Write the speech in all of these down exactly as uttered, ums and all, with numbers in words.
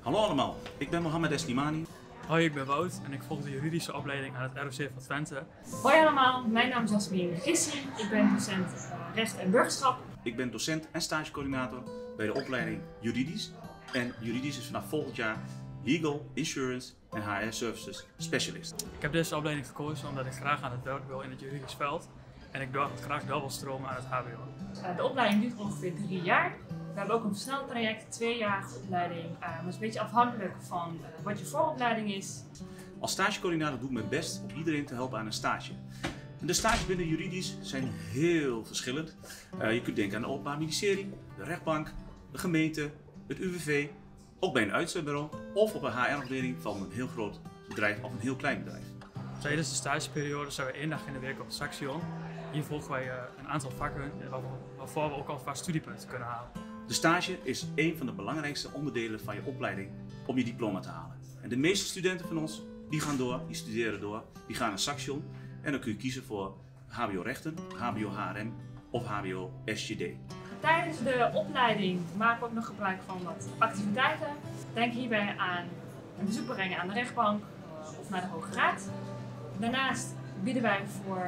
Hallo allemaal, ik ben Mohammed Eslimani. Hoi, ik ben Wout en ik volg de juridische opleiding aan het R O C van Twente. Hoi allemaal, mijn naam is Jasmine Gissi. Ik ben docent uh, recht en burgerschap. Ik ben docent en stagecoördinator bij de opleiding Juridisch. En Juridisch is vanaf volgend jaar Legal, Insurance en H R Services Specialist. Ik heb deze opleiding gekozen omdat ik graag aan het werk wil in het juridisch veld. En ik wil graag wel wil stromen aan het H B O. Uh, de opleiding duurt ongeveer drie jaar. We hebben ook een versneld traject, tweejarige opleiding. Uh, maar het is een beetje afhankelijk van uh, wat je vooropleiding is. Als stagecoördinator doe ik mijn best om iedereen te helpen aan een stage. En de stages binnen juridisch zijn heel verschillend. Uh, je kunt denken aan het Openbaar Ministerie, de rechtbank, de gemeente, het U W V, ook bij een uitzendbureau of op een H R-afdeling van een heel groot bedrijf of een heel klein bedrijf. Tijdens de stageperiode zijn we één dag in de week op het Saxion. Hier volgen wij uh, een aantal vakken waarvoor we ook alvast studiepunten kunnen halen. De stage is een van de belangrijkste onderdelen van je opleiding om je diploma te halen. En de meeste studenten van ons die gaan door, die studeren door, die gaan naar Saxion en dan kun je kiezen voor H B O Rechten, H B O H R M of H B O S J D. Tijdens de opleiding maken we ook nog gebruik van wat activiteiten. Denk hierbij aan een bezoek brengen aan de rechtbank of naar de Hoge Raad. Daarnaast bieden wij voor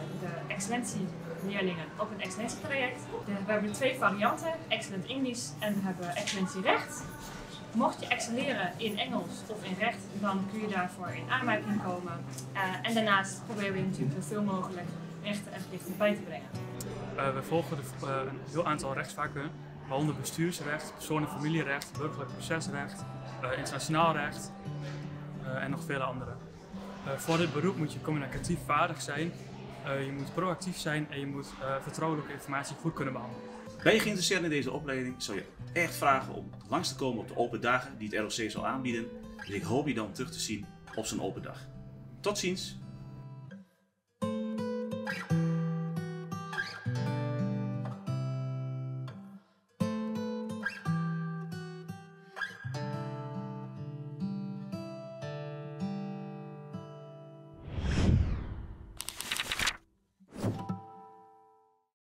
de excellentieleerlingen ook een excellentietraject. We hebben twee varianten, Excellent English en we hebben Excellentie Recht. Mocht je excelleren in Engels of in recht, dan kun je daarvoor in aanmerking komen. Uh, en daarnaast proberen we natuurlijk zoveel mogelijk rechten en plichten bij te brengen. Uh, we volgen de, uh, een heel aantal rechtsvakken, waaronder bestuursrecht, persoon- en familierecht, burgerlijk procesrecht, uh, internationaal recht uh, en nog vele andere. Uh, voor dit beroep moet je communicatief vaardig zijn, uh, je moet proactief zijn en je moet uh, vertrouwelijke informatie goed kunnen behandelen. Ben je geïnteresseerd in deze opleiding, zou je echt vragen om langs te komen op de open dagen die het R O C zal aanbieden. Dus ik hoop je dan terug te zien op zo'n open dag. Tot ziens!